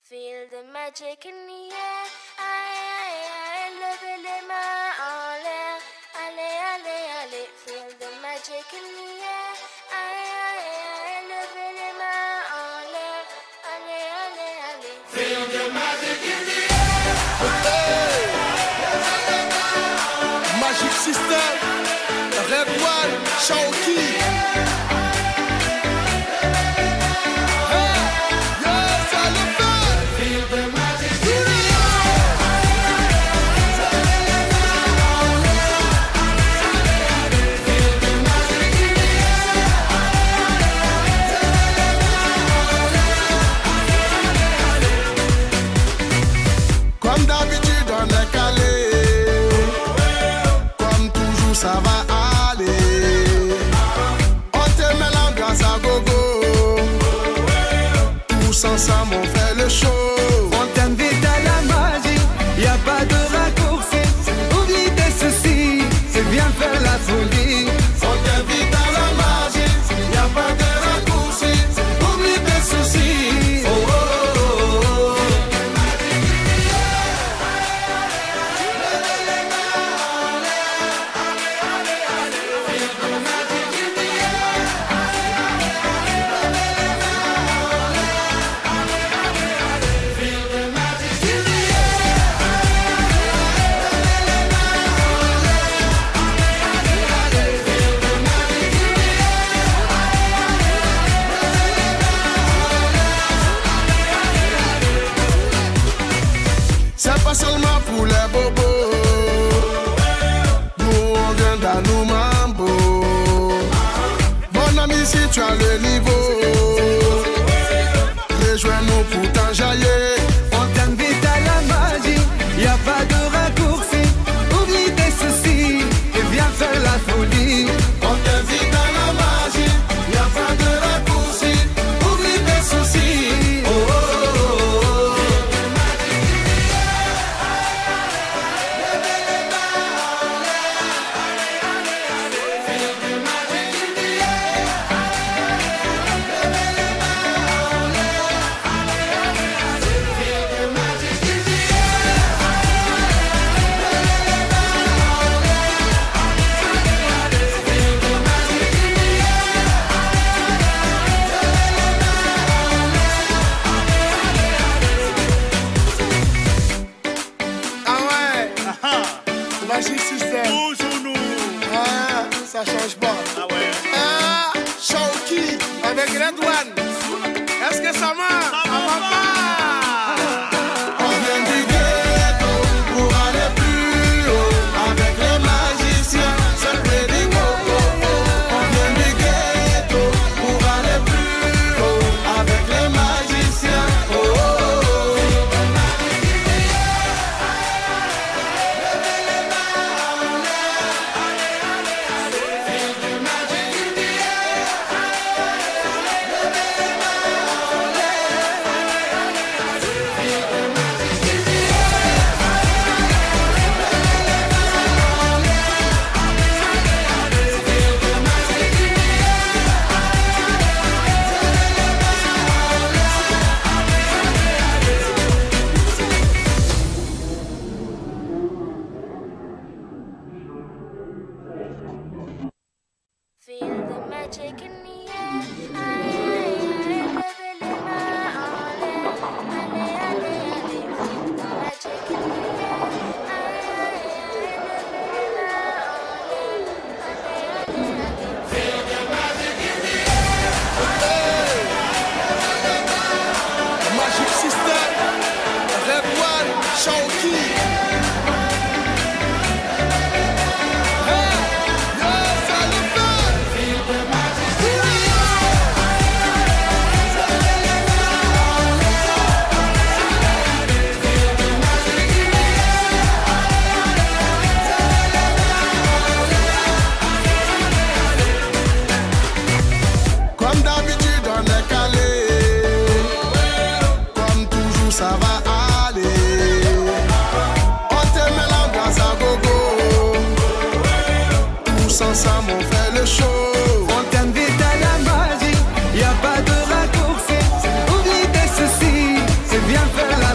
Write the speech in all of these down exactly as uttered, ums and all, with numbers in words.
Feel the magic in the air. Aïe, aïe, aïe, levez les mains en l'air. Allez, allez, allez. Feel the magic in the air. Aïe, aïe, aïe, levez les mains en l'air. Allez, allez, allez. Feel the magic in the air. Hey. Magic System, Red One, Shaoki. Comme d'habitude on est calé, comme toujours ça va aller. On te met l'ambiance à gogo, tous ensemble on fait le show. On t'invite à la magie, y a pas de raccourci. Oublie tes soucis, c'est bien faire la folie. On t'invite à la magie, y a pas de raccourci. Oublie tes soucis. Oh, oh, oh, oh. C'est pas seulement pour les bobos, nous on vient d'Anou Mambo. Mon ami, si tu as le niveau, rejoins-nous pour t'enjailler. On t'invite à la magie, y a pas de raccourci. Oublie tes soucis, et viens faire la folie. On t'invite à la magie, y a pas de raccourci. Oublie tes soucis. Oh, oh, oh, oh.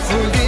foule